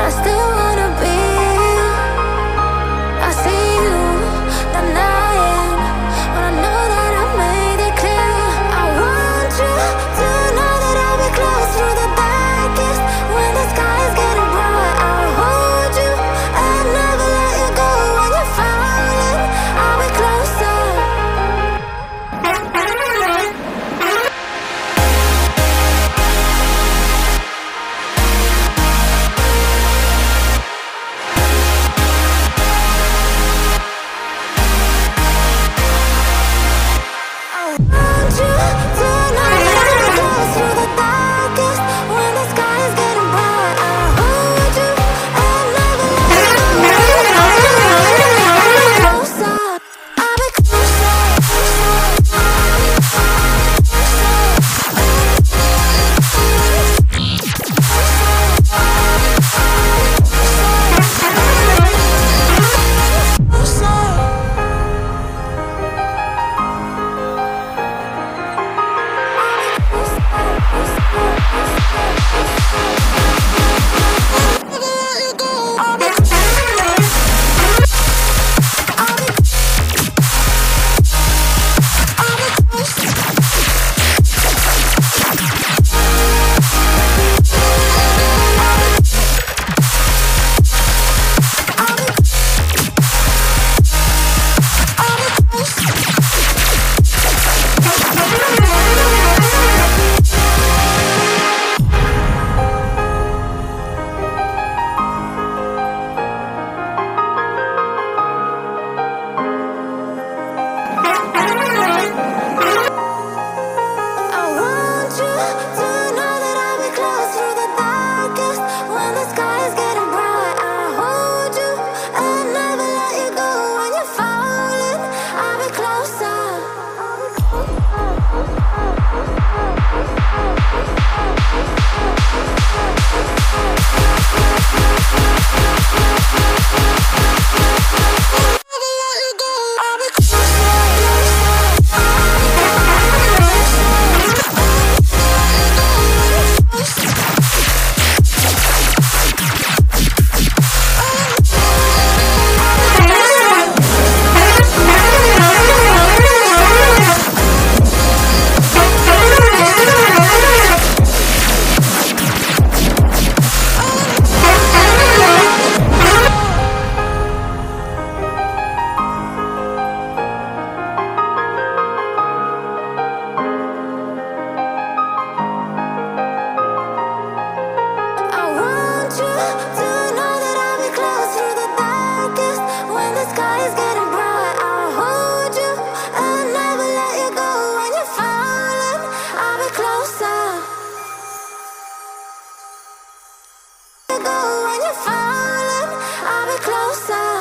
I still wanna be. I see you denying when I know that I made it clear. I want you to know that I'll be close through the darkest when the sky is getting bright. I'll hold you and never let you go when you're falling. I'll be closer. Go when you're falling, I'll be closer.